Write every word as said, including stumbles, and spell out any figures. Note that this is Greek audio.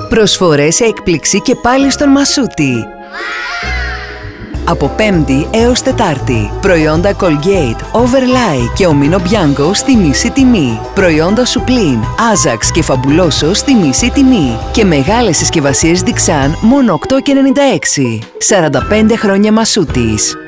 Προσφορές σε έκπληξη και πάλι στον Μασούτη. Από Πέμπτη έως Τετάρτη. Προϊόντα Colgate, Overlay και Omino Bianco στη μισή τιμή. Προϊόντα Suplin, Ajax και Fabuloso στη μισή τιμή. Και μεγάλες συσκευασίες Dixan μόνο οκτώ και ενενήντα έξι. σαράντα πέντε χρόνια Μασούτης.